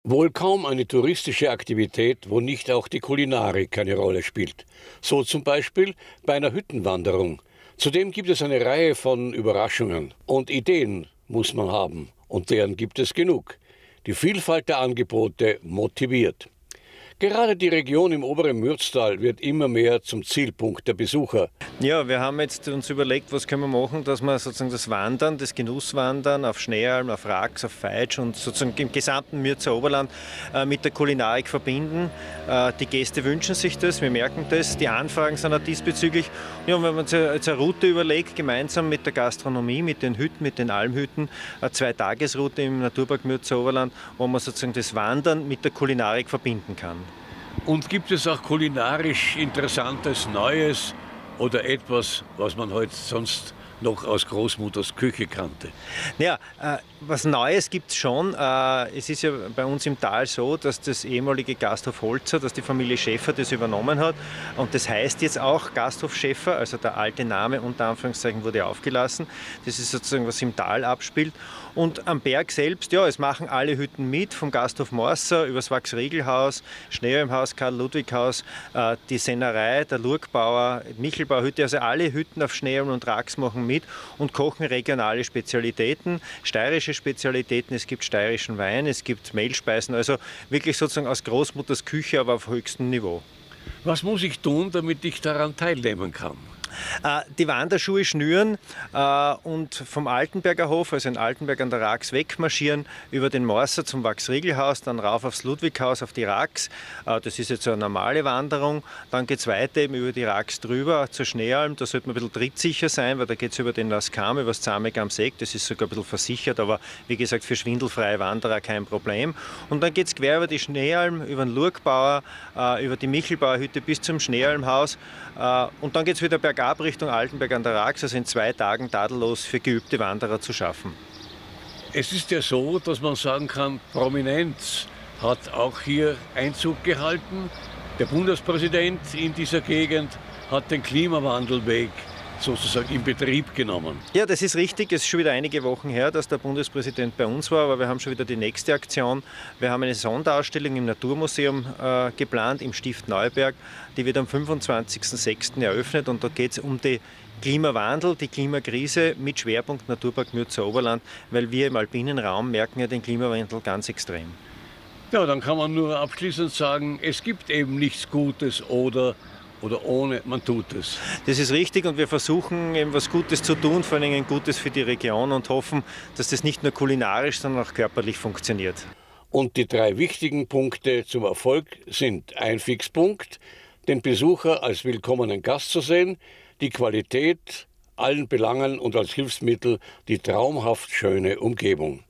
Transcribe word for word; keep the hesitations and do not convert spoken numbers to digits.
Wohl kaum eine touristische Aktivität, wo nicht auch die Kulinarik eine Rolle spielt. So zum Beispiel bei einer Hüttenwanderung. Zudem gibt es eine Reihe von Überraschungen. Und Ideen muss man haben. Und deren gibt es genug. Die Vielfalt der Angebote motiviert. Gerade die Region im oberen Mürztal wird immer mehr zum Zielpunkt der Besucher. Ja, wir haben jetzt uns überlegt, was können wir machen, dass wir sozusagen das Wandern, das Genusswandern auf Schneealm, auf Rax, auf Feitsch und sozusagen im gesamten Mürzer Oberland äh, mit der Kulinarik verbinden. Äh, die Gäste wünschen sich das, wir merken das, die Anfragen sind auch diesbezüglich. Ja, und wenn man uns jetzt eine Route überlegt, gemeinsam mit der Gastronomie, mit den Hütten, mit den Almhütten, eine Zwei-Tages-Route im Naturpark Mürzer Oberland, wo man sozusagen das Wandern mit der Kulinarik verbinden kann. Und gibt es auch kulinarisch Interessantes, Neues oder etwas, was man heute sonst noch aus Großmutters Küche kannte? Ja, äh, was Neues gibt es schon. Äh, es ist ja bei uns im Tal so, dass das ehemalige Gasthof Holzer, dass die Familie Schäffer das übernommen hat. Und das heißt jetzt auch Gasthof Schäffer, also der alte Name unter Anführungszeichen wurde aufgelassen. Das ist sozusagen, was im Tal abspielt. Und am Berg selbst, ja, es machen alle Hütten mit, vom Gasthof Morser über das Wachs-Riegelhaus, Schneealmhaus, Karl-Ludwig-Haus, äh, die Sennerei, der Lurgbauer, Michelbauer-Hütte, also alle Hütten auf Schneealm und Rax machen mit und kochen regionale Spezialitäten, steirische Spezialitäten, es gibt steirischen Wein, es gibt Mehlspeisen, also wirklich sozusagen aus Großmutters Küche, aber auf höchstem Niveau. Was muss ich tun, damit ich daran teilnehmen kann? Die Wanderschuhe schnüren äh, und vom Altenberger Hof, also in Altenberg an der Rax, wegmarschieren, über den Morser zum Wachs-Riegelhaus, dann rauf aufs Ludwighaus, auf die Rax. Äh, das ist jetzt so eine normale Wanderung. Dann geht es weiter eben über die Rax drüber zur Schneealm. Da sollte man ein bisschen trittsicher sein, weil da geht es über den Laskam, über das Zameg am Seck. Das ist sogar ein bisschen versichert, aber wie gesagt, für schwindelfreie Wanderer kein Problem. Und dann geht es quer über die Schneealm, über den Lurgbauer, äh, über die Michelbauer-Hütte bis zum Schneealmhaus. Äh, und dann geht es wieder bergab Richtung Altenberg an der Rax, also in zwei Tagen tadellos für geübte Wanderer zu schaffen. Es ist ja so, dass man sagen kann, Prominenz hat auch hier Einzug gehalten. Der Bundespräsident in dieser Gegend hat den Klimawandelweg sozusagen in Betrieb genommen. Ja, das ist richtig. Es ist schon wieder einige Wochen her, dass der Bundespräsident bei uns war, aber wir haben schon wieder die nächste Aktion. Wir haben eine Sonderausstellung im Naturmuseum äh, geplant, im Stift Neuberg. Die wird am fünfundzwanzigsten sechsten eröffnet und da geht es um den Klimawandel, die Klimakrise mit Schwerpunkt Naturpark Mürzer Oberland, weil wir im alpinen Raum merken ja den Klimawandel ganz extrem. Ja, dann kann man nur abschließend sagen, es gibt eben nichts Gutes oder Oder ohne, man tut es. Das ist richtig und wir versuchen eben was Gutes zu tun, vor allem Gutes für die Region und hoffen, dass das nicht nur kulinarisch, sondern auch körperlich funktioniert. Und die drei wichtigen Punkte zum Erfolg sind ein Fixpunkt, den Besucher als willkommenen Gast zu sehen, die Qualität, allen Belangen und als Hilfsmittel die traumhaft schöne Umgebung.